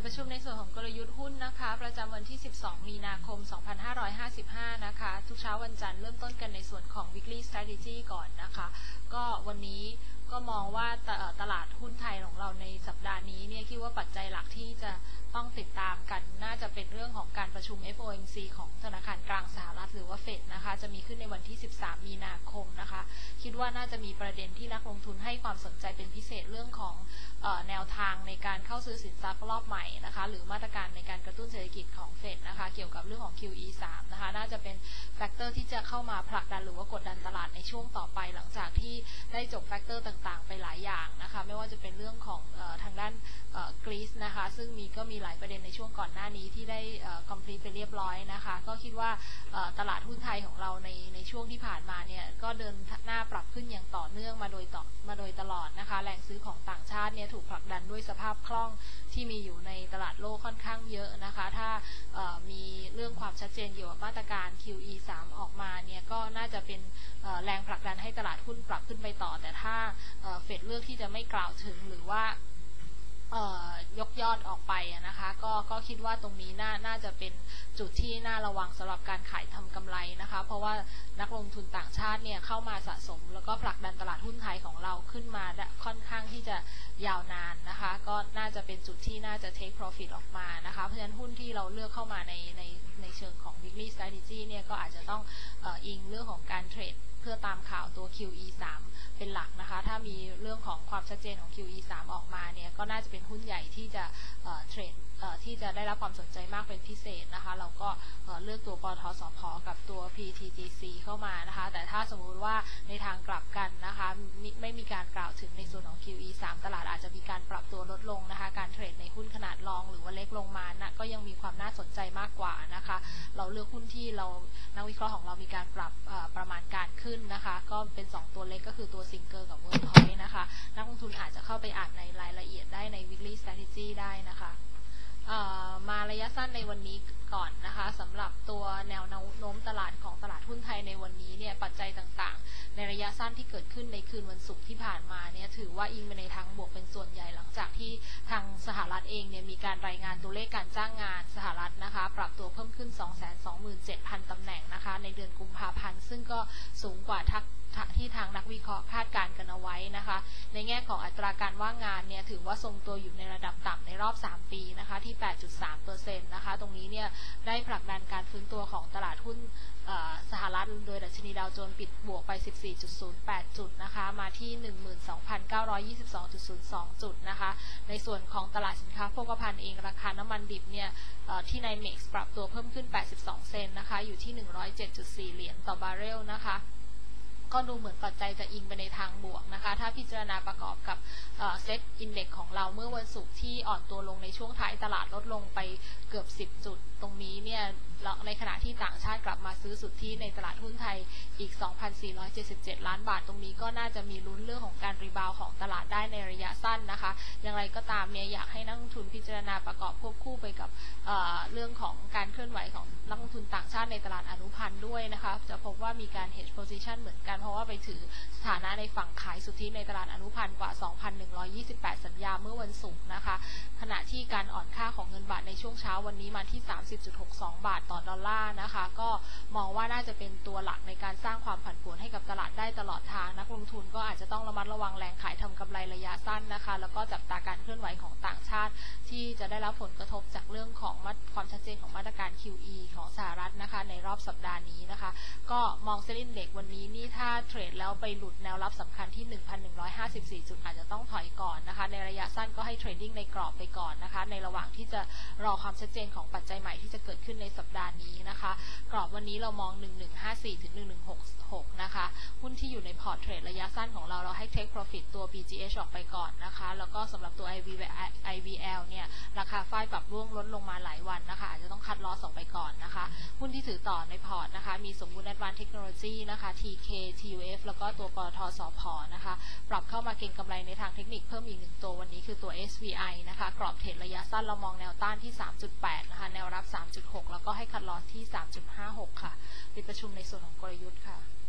ประชุมในส่วนของกลยุทธ์หุ้นนะคะประจำวันที่ 12 มีนาคม 2555 นะคะทุกเช้าวันจันทร์เริ่มต้นกันในส่วนของ Weekly Strategy ก่อนนะคะก็วันนี้ก็มองว่าตลาดหุ้นไทยของเราในสัปดาห์นี้เนี่ยคิดว่าปัจจัยหลักที่จะต้องติดตามกันน่าจะเป็นเรื่องของการประชุม FOMC ของธนาคารกลางสหรัฐหรือว่าเฟดนะคะจะมีขึ้นในวันที่ 13 มีนาคมนะคะคิดว่าน่าจะมีประเด็นที่นักลงทุนให้ความสนใจเป็นพิเศษเรื่องของแนวทางในการเข้าซื้อสินทรัพย์รอบใหม่นะคะหรือมาตรการในการกระตุ้นเศรษฐกิจของเฟดนะคะเกี่ยวกับเรื่องของ QE 3นะคะน่าจะเป็นแฟกเตอร์ที่จะเข้ามาผลักดันหรือว่ากดดันตลาดในช่วงต่อไปหลังจากที่ได้จบแฟกเตอร์ต่างๆไปหลายอย่างนะคะไม่ว่าจะเป็นเรื่องของทางด้านกรีซนะคะซึ่งก็มีหลายประเด็นในช่วงก่อนหน้านี้ที่ได้complete ไปเรียบร้อยนะคะก็คิดว่าตลาดหุ้นไทยของเราในช่วงที่ผ่านมาเนี่ยก็เดินหน้าปรับขึ้นอย่างต่อเนื่องมาโดยตลอดนะคะแรงซื้อของต่างชาติเนี่ยถูกผลักดันด้วยสภาพคล่องที่มีอยู่ในตลาดโลกค่อนข้างเยอะนะคะถ้ามีเรื่องความชัดเจนเกี่ยวกับมาตรการ QE 3 ออกมาเนี่ยก็น่าจะเป็นแรงผลักดันให้ตลาดหุ้นปรับขึ้นไปต่อแต่ถ้าเฟดเลือกที่จะไม่กล่าวถึงหรือว่ายกยอดออกไปนะคะก็คิดว่าตรงนี้น่าจะเป็นจุดที่น่าระวังสำหรับการขายทำกำไรนะคะเพราะว่านักลงทุนต่างชาติเนี่ยเข้ามาสะสมแล้วก็ผลักดันตลาดหุ้นไทยของเราขึ้นมาค่อนข้างที่จะยาวนานนะคะก็น่าจะเป็นจุดที่น่าจะ take profit ออกมานะคะเพราะฉะนั้นหุ้นที่เราเลือกเข้ามาในเชิงของ weekly strategy เนี่ยก็อาจจะต้องอิงเรื่องของการเทรดเพื่อตามข่าวตัว QE 3 เป็นหลักนะคะถ้ามีเรื่องของความชัดเจนของ QE 3 ออกมาเนี่ยก็น่าจะเป็นหุ้นใหญ่ที่จะเทรดที่จะได้รับความสนใจมากเป็นพิเศษนะคะเราก็เลือกตัวปตท.สผ.กับตัว PTGC เข้ามานะคะแต่ถ้าสมมุติว่าในทางกลับกันนะคะไม่มีการกล่าวถึงในส่วนของ QE 3 ตลาดอาจจะมีการปรับตัวลดลงนะคะการเทรดในหุ้นขนาดรองหรือว่าเล็กลงมานะก็ยังมีความน่าสนใจมากกว่านะคะเราเลือกหุ้นที่นักวิเคราะห์ของเรามีการปรับประมาณการขึ้นนะคะก็เป็น2ตัวเล็กก็คือตัวซิงเกอร์กับเวิร์คพอยต์นะคะนักลงทุนอาจจะเข้าไปอ่านในรายละเอียดได้ใน weekly strategy ได้นะคะมาระยะสั้นในวันนี้ก่อนนะคะสำหรับตัวแนวโน้มตลาดของตลาดหุ้นไทยในวันนี้เนี่ยปัจจัยต่างๆในระยะสั้นที่เกิดขึ้นในคืนวันศุกร์ที่ผ่านมาเนี่ยถือว่าอิงไปในทางบวกเป็นส่วนใหญ่หลังจากที่ทางสหรัฐเองเนี่ยมีการรายงานตัวเลขการจ้างงานสหรัฐนะคะปรับตัวเพิ่มขึ้น 227,000 ตำแหน่งนะคะในเดือนกุมภาพันธ์ซึ่งก็สูงกว่าที่ทางนักวิเคราะห์คาดการณ์กันเอาไว้นะคะในแง่ของอัตราการว่างงานเนี่ยถือว่าทรงตัวอยู่ในระดับต่ำในรอบ3ปีนะคะที่ 8.3% นะคะตรงนี้เนี่ยได้ผลักดันการฟื้นตัวของตลาดหุ้นสหรัฐโดยดัชนีดาวโจนส์ปิดบวกไป 14.08 จุดนะคะมาที่ 12,922.02 จุดนะคะในส่วนของตลาดสินค้าโภคภัณฑ์เองราคาน้ำมันดิบเนี่ยที่ในเม็กซ์ปรับตัวเพิ่มขึ้น82 เซนต์นะคะอยู่ที่ 107.4 เหรียญต่อบาร์เรลนะคะก็ดูเหมือนปัจจัยจะอิงไปในทางบวกนะคะถ้าพิจารณาประกอบกับเซ็ตอินเด็กซ์ของเราเมื่อวันศุกร์ที่อ่อนตัวลงในช่วงท้ายตลาดลดลงไปเกือบ10 จุดตรงนี้เนี่ยในขณะที่ต่างชาติกลับมาซื้อสุทธิในตลาดหุ้นไทยอีก 2,477 ล้านบาทตรงนี้ก็น่าจะมีลุ้นเรื่องของการรีบาวของตลาดได้ในระยะสั้นนะคะอย่างไรก็ตามเนี่ยอยากให้นักลงทุนพิจารณาประกอบควบคู่ไปกับเรื่องของการเคลื่อนไหวของนักลงทุนต่างชาติในตลาดอนุพันธ์ด้วยนะคะจะพบว่ามีการ hedge position เหมือนกันเพราะว่าไปถือสถานะในฝั่งขายสุทธิในตลาดอนุพันธ์กว่า 2,128 สัญญาเมื่อวันศุกร์นะคะขณะที่การอ่อนค่าของเงินบาทในช่วงเช้าวันนี้มาที่ 30.62 บาทต่อดอลลาร์นะคะก็มองว่าน่าจะเป็นตัวหลักในการสร้างความผันผวนให้กับตลาดได้ตลอดทางนักลงทุนก็อาจจะต้องระมัดระวังแรงขายทำกำไรระยะสั้นนะคะแล้วก็จับตาการเคลื่อนไหวของต่างชาติที่จะได้รับผลกระทบจากเรื่องของความชัดเจนของมาตรการ QE ของสหรัฐนะคะในรอบสัปดาห์นี้นะคะก็มองเซ็นเด็กวันนี้นี่ถ้าเทรดแล้วไปหลุดแนวรับสำคัญที่ 1,154 จุดอาจจะต้องถอยก่อนนะคะในระยะสั้นก็ให้เทรดดิ้งในกรอบไปก่อนนะคะในระหว่างที่จะรอความชัดเจนของปัจจัยใหม่ที่จะเกิดขึ้นในสัปดาห์นี้นะคะกรอบวันนี้เรามอง 1154 ถึง 1166 นะคะหุ้นที่อยู่ในพอร์ตเทรดระยะสั้นของเราให้ take profit ตัว BGH ออกไปก่อนนะคะแล้วก็สำหรับตัว IVL เนี่ยราคาฝ้ายปรับร่วงลดลงมาหลายวันนะคะอาจจะต้องคัดลอสออกไปก่อนนะคะหุ้นที่ถือต่อในพอร์ตนะคะมีสมบูรณ์ Advanced Technology นะคะ TK TUF แล้วก็ตัวปตท.สผ.นะคะปรับเข้ามาเก็งกำไรในทางเทคนิคเพิ่มอีก1ตัววันนี้คือตัว SVI นะคะกรอบเทรดระยะสั้นเรามองแนวต้านที่ 3.8 นะคะแนวรับ 3.6 แล้วก็ให้คัดลอสที่ 3.56 ค่ะปิดประชุมในส่วนของกลยุทธ์ค่ะ